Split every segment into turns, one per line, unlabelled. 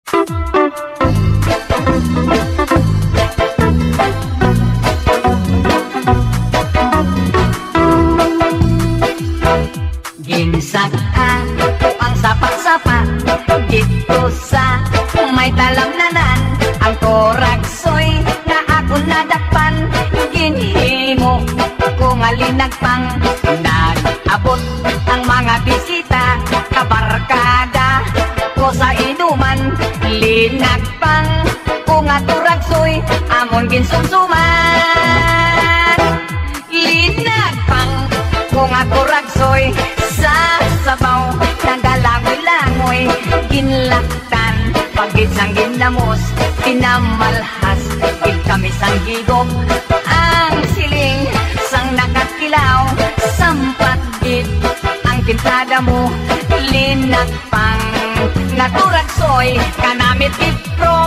Ginsakhan ang sapa-sapa dito sa may talamnanan. Ang koraksoy na ako nadakpan, ginhimo kung alinagpang. Nag-abot ang mga bisita, kabarkada ko sa inuman. Linagpang kung aturagsoy, amon ginsumsuman. Linagpang kung aturagsoy, sa sabaw nagalangoy-langoy. Ginlaktan pagit sang ginamos, pinamalhas gid kami sang higop. Ang siling sang nakatilaw, sampat gid ang pintada mo. Linagpang naturagsoy, kanamit ipro.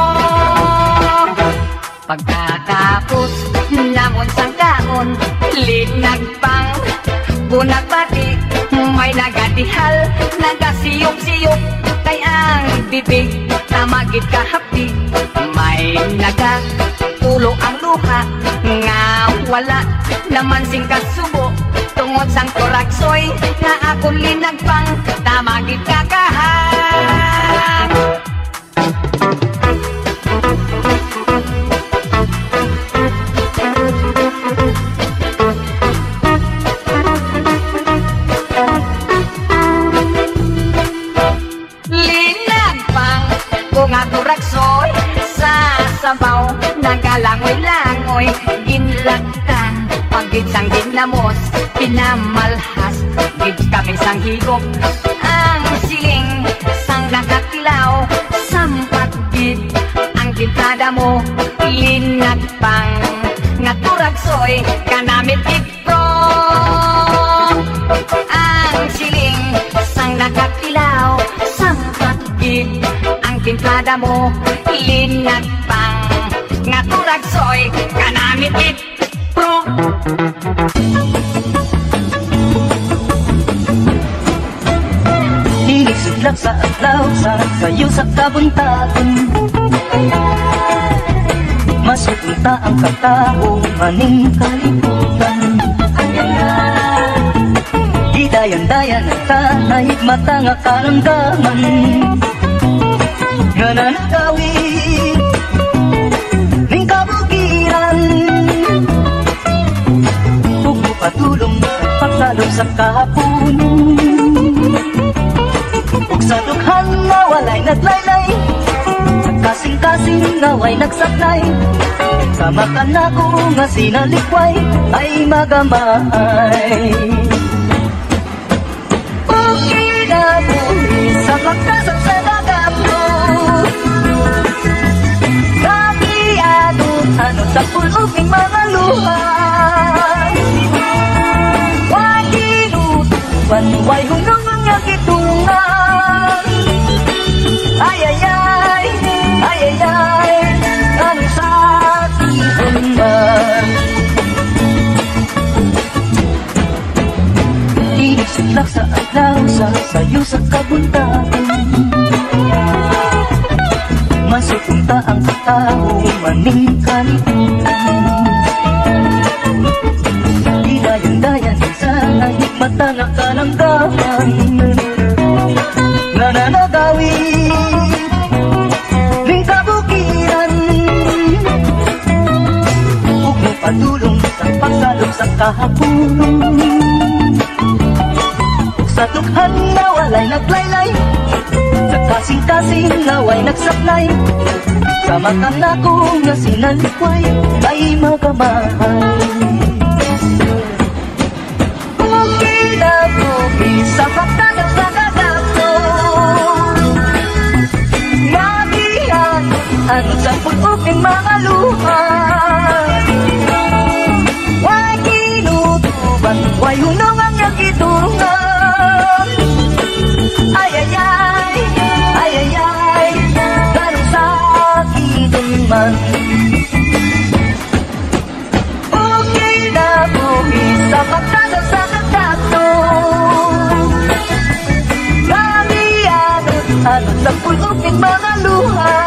Pagkatapos namon sang kaon, linagpang bunag pati, may nagadihal, nagasiyok-siyok, kay ang bibig tamagid kahapdi. May nagatulo ang luha, nga wala naman sing kasubo. Tungod sang koraksoy, nga akong linagpang, tamagid kakahan. Sabaw, nagalangoy-langoy, ginlaktan pagit sang ginamos, pinamalhas gid kami sang higop. Ang siling sang nakatilaw, sampat gid ang pintada mo. Linagpang naturagsoy, kanamit ipro. Ang siling sang nakatilaw, sampat gid ang pintada mo. Linagpang naturagsoy, kanamit ipro.
Hinisidlak sa adlaw, sa kayo sa kabuntagon. Masupunta ang katao, maning kalibutan. Hidayan-dayan ang kahit mata nga karamdaman. Nga nanagawin ning kabukiran, ug patulong pagsalong sa kahapunon. Ug sa dughan nga walay naglaylay, sa kasing-kasing nga way nagsaklay. Sama ka na ko nga sinalikway, ay magamay. Ug kinabuhi sa pagkasap sa ano sa puluping mga luha. Way kinutuban, way hunong ang yakitungan. Ay-ay-ay, ay-ay-ay, ano sa ating man. Inisidlak sa adlaw, sa sayo sa kabuntagan. Masupunta ang katao, maning kalibutan. Hidayan-dayan sa hikmata nga kalanggaman. Nga nanagawin ning kabukiran, ug magpadulong sa pagsalong sa kahapunon. Ug sa dughan na walay naglaylay, sa kasing-kasing nga way nagsaklay. Sama ka na ko nga sinalikway, ay magamahal. Kung kinabuhi sa pagtanong sa kadako, nabihan ano sa puluping mga luha. Way kinutuban, way hunong ang yakitungan. Ay-ay-ay, ay-ay-ay, ganong sakitin man. Okay na buhi sa pagtanong sa kadako, namianot, anot sa puluping mga luha.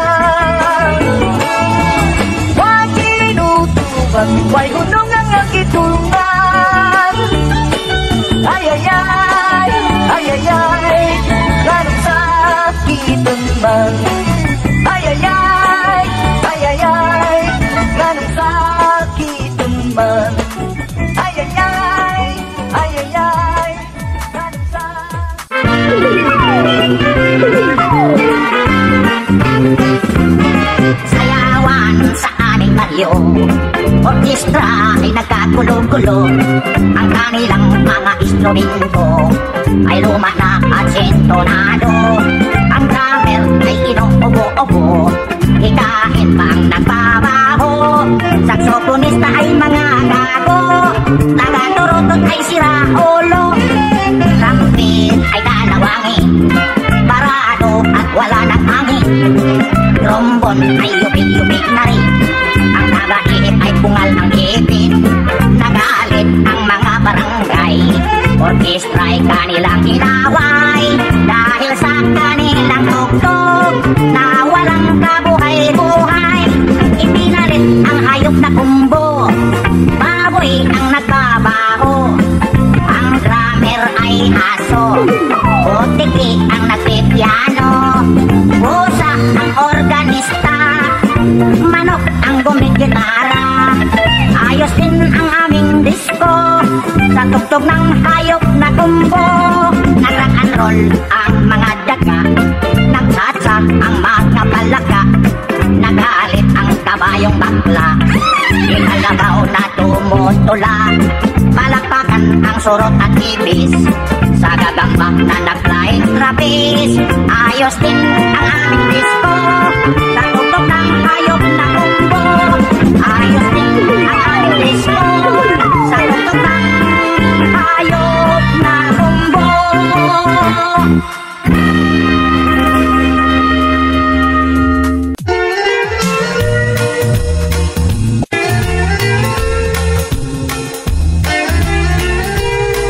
instrumento ay luma na at sintonado. Ang drummer ay inuubo-ubo, hikain pang nagbabaho. Saxophonista ay mga gago, taga-turutot ay sira ulo. Trumpet ay dalawangi, parado at wala nang hangin. Trombon ay yupik-yupik na rin, ang taga-iip ay pungal ang ipin. Nagalit ang mga barangay, orkestra ay kanilang inaway. Dahil sa kanilang tugtog na walang kabuhay-buhay, ipinalit ang hayop na kumbo, baboy ang nagbabaho. Ang drummer ay aso, butiki ang nagpipiano, pusa ang organista, manok ang gumigitara. Ayos din ang aming disco, sa tugtog ng hayop na kumbo. Nag-rock and roll ang mga daga, nagsatsa ang mga palaka. Nagalit ang kabayong bakla, inalabaw na tumutula. Palakpakan ang surot at ibis, sa gagambak na nag-flying trapeze. Ayos din ang aming disco, sa tugtog ng hayop na kumbo. Ayos din ang aming disco, sa tugtog ng hayop na kumbo.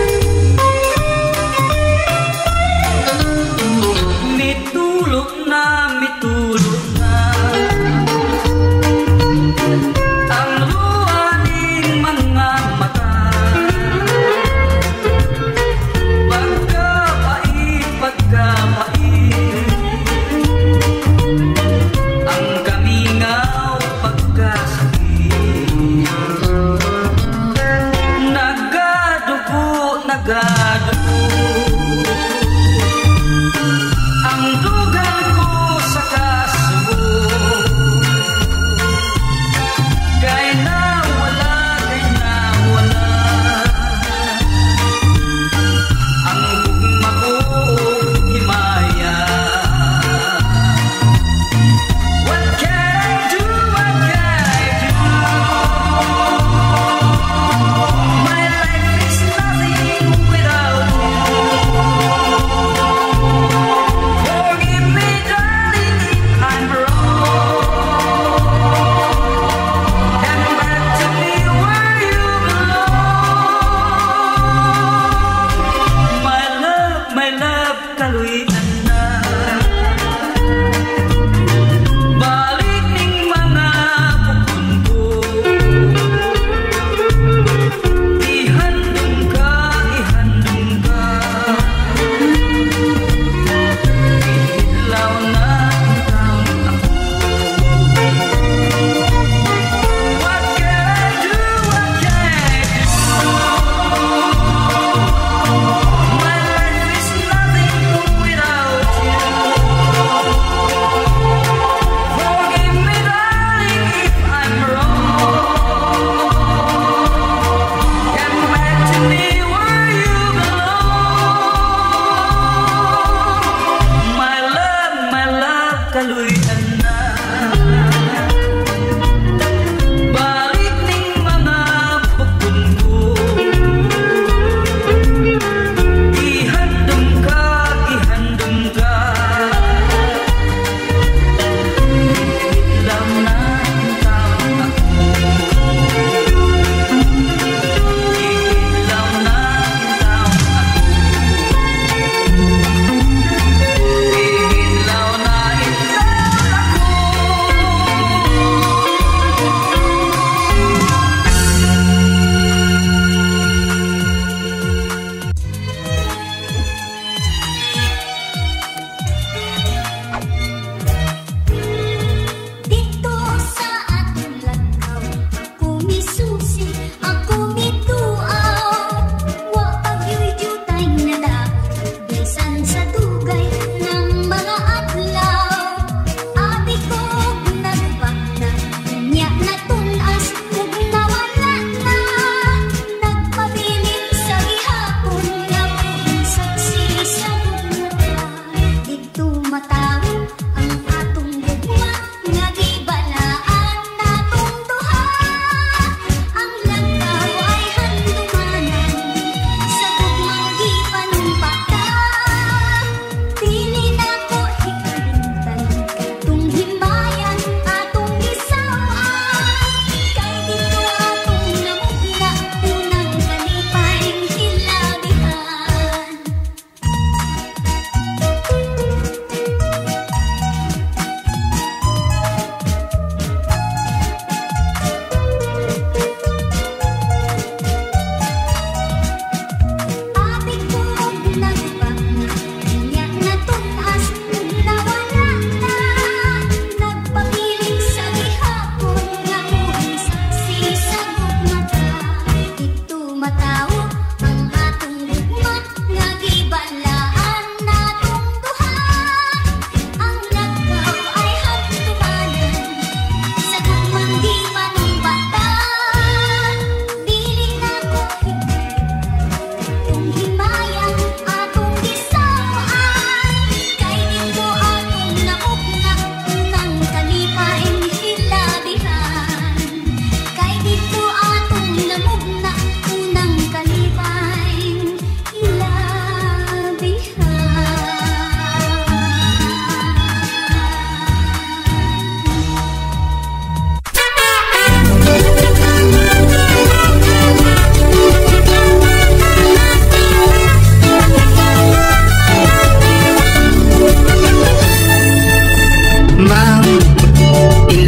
Mitulog na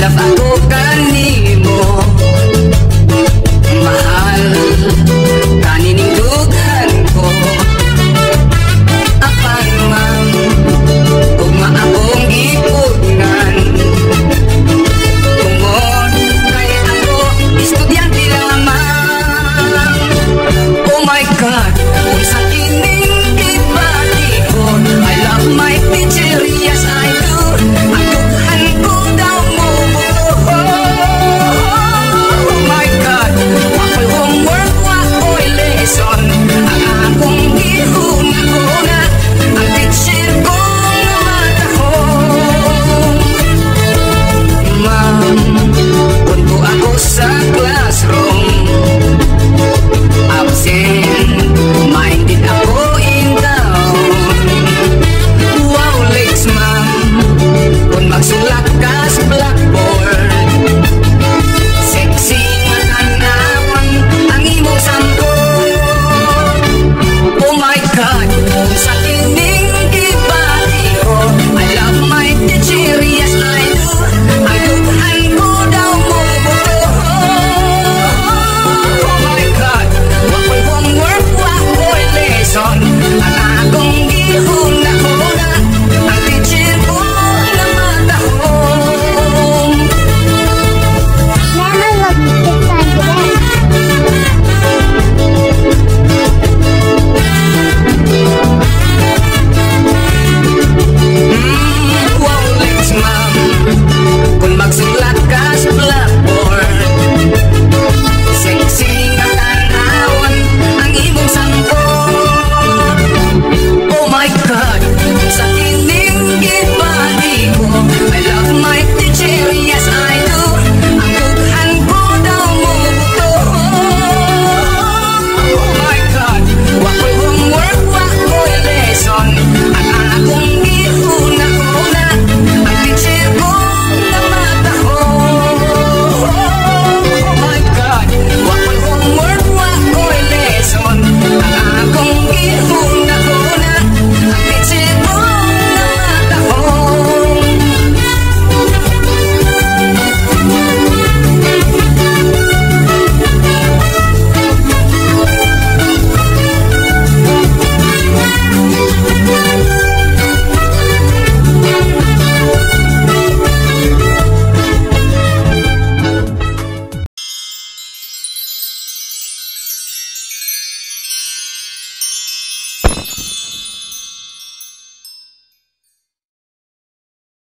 Hanap ako kani